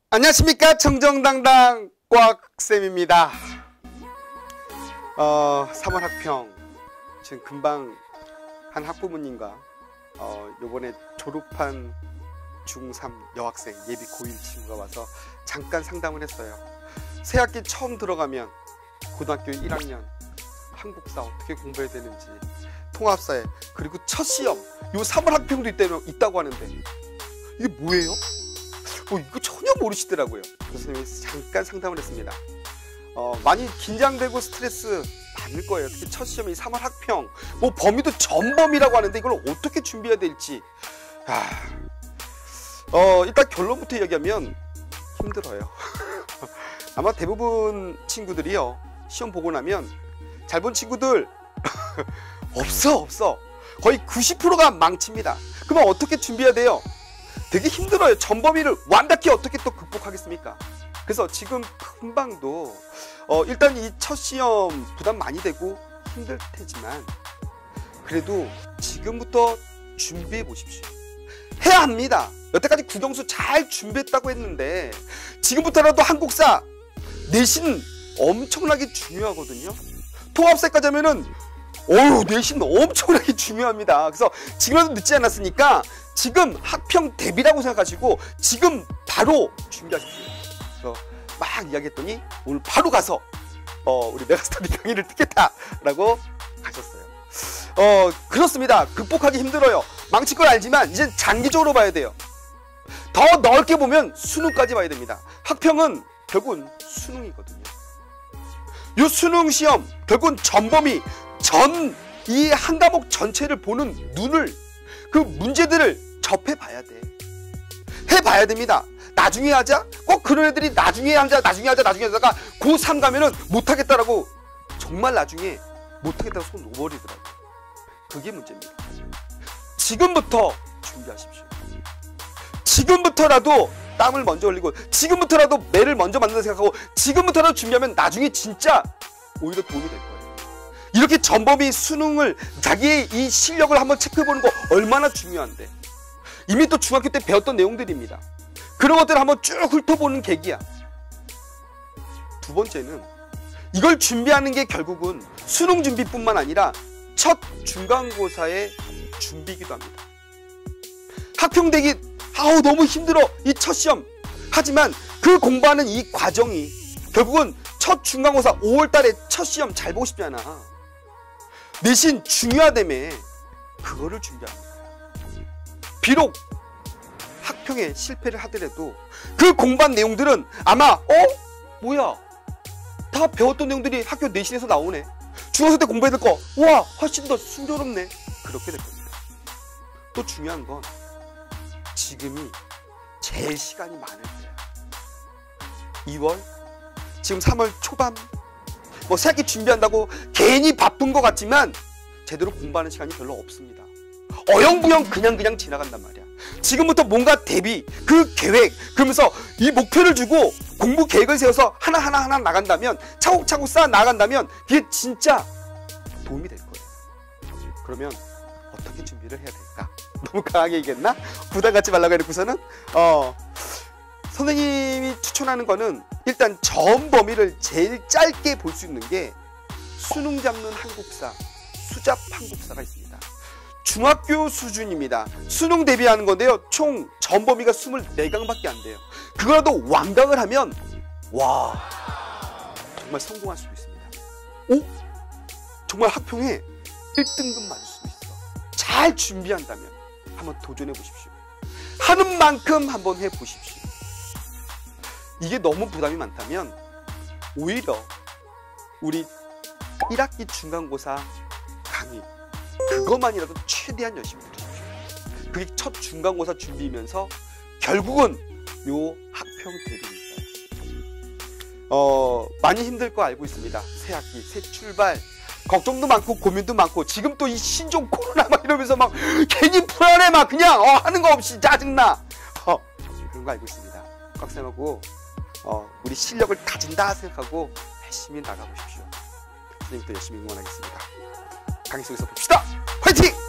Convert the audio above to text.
안녕하십니까, 정정당당 꽉쌤입니다. 3월 학평 지금 금방 한 학부모님과 요번에 졸업한 중3 여학생 예비 고1 친구가 와서 잠깐 상담을 했어요. 새학기 처음 들어가면 고등학교 1학년 한국사 어떻게 공부해야 되는지, 통합사회, 그리고 첫 시험 요 3월 학평도 있다고 하는데 이게 뭐예요? 이거 전혀 모르시더라고요. 교수님이 잠깐 상담을 했습니다. 많이 긴장되고 스트레스 받을 거예요. 특히 첫 시험이 3월 학평, 범위도 전범위라고 하는데 이걸 어떻게 준비해야 될지. 일단 결론부터 이야기하면 힘들어요. 아마 대부분 친구들이요, 시험 보고 나면 잘 본 친구들 없어. 거의 90%가 망칩니다. 그러면 어떻게 준비해야 돼요? 되게 힘들어요. 전범위를 완벽히 어떻게 또 극복하겠습니까? 그래서 지금 금방도 일단 이 첫 시험 부담 많이 되고 힘들 테지만 그래도 지금부터 준비해 보십시오. 해야 합니다. 여태까지 국영수 잘 준비했다고 했는데 지금부터라도 한국사 내신 엄청나게 중요하거든요. 통합사까지 하면은 내신 엄청나게 중요합니다. 그래서 지금이라도 늦지 않았으니까 지금 학평 대비라고 생각하시고 지금 바로 준비하십시오. 그래서 막 이야기했더니 오늘 바로 가서 우리 메가스터디 강의를 듣겠다라고 가셨어요. 그렇습니다. 극복하기 힘들어요. 망칠 걸 알지만 이제 장기적으로 봐야 돼요. 더 넓게 보면 수능까지 봐야 됩니다. 학평은 결국은 수능이거든요. 이 수능 시험 결국은 전범위, 이 한 과목 전체를 보는 눈을, 그 문제들을 접해봐야 돼. 해봐야 됩니다. 나중에 하자? 꼭 그런 애들이 나중에 하다가 고3 가면은 못하겠다라고, 정말 나중에 못하겠다고 손 놓아버리더라고요. 그게 문제입니다. 지금부터 준비하십시오. 지금부터라도 땀을 먼저 흘리고, 지금부터라도 매를 먼저 만든다 생각하고, 지금부터라도 준비하면 나중에 진짜 오히려 도움이 될 거예요. 이렇게 전범위 수능을, 자기의 이 실력을 한번 체크해보는 거 얼마나 중요한데. 이미 또 중학교 때 배웠던 내용들입니다. 그런 것들을 한번 쭉 훑어보는 계기야. 두 번째는 이걸 준비하는 게 결국은 수능 준비뿐만 아니라 첫 중간고사의 준비이기도 합니다. 학평대기 너무 힘들어, 이 첫 시험. 하지만 그 공부하는 이 과정이 결국은 첫 중간고사 5월달에 첫 시험 잘 보고 싶잖아. 내신 중요하다며. 그거를 준비합니다. 비록 학평에 실패를 하더라도 그 공부한 내용들은 아마 다 배웠던 내용들이 학교 내신에서 나오네. 중학생 때 공부해야 될 거 훨씬 더 순조롭네. 그렇게 될 겁니다. 또 중요한 건 지금이 제일 시간이 많을 때야. 2월, 지금 3월 초반, 새학기 준비한다고 괜히 바쁜 것 같지만 제대로 공부하는 시간이 별로 없습니다. 어영부영 그냥 지나간단 말이야. 지금부터 뭔가 대비, 그 계획, 그러면서 이 목표를 주고 공부 계획을 세워서 하나 나간다면, 차곡차곡 쌓아 나간다면 그게 진짜 도움이 될 거예요. 그러면 어떻게 준비를 해야 될까? 너무 강하게 얘기했나? 부담 갖지 말라고 해놓고서는 선생님이 추천하는 거는 일단 전 범위를 제일 짧게 볼 수 있는 게 수능 잡는 한국사, 수잡 한국사가 있습니다. 중학교 수준입니다. 수능 대비하는 건데요, 총 전 범위가 24강밖에 안 돼요. 그거라도 완강을 하면 정말 성공할 수도 있습니다. 정말 학평에 1등급 맞을 수도 있어. 잘 준비한다면 한번 도전해 보십시오. 하는 만큼 한번 해 보십시오. 이게 너무 부담이 많다면 오히려 우리 1학기 중간고사 강의, 그것만이라도 최대한 열심히 들으십시오. 그게 첫 중간고사 준비이면서 결국은 요 학평 대비니까요. 많이 힘들 거 알고 있습니다. 새 학기, 새 출발, 걱정도 많고 고민도 많고, 지금 또 이 신종 코로나 이러면서 괜히 불안해, 그냥 하는 거 없이 짜증나. 그런 거 알고 있습니다. 꽉쌤하고 우리 실력을 가진다 생각하고 열심히 나가보십시오. 선생님도 열심히 응원하겠습니다. 강의 속에서 봅시다. 화이팅!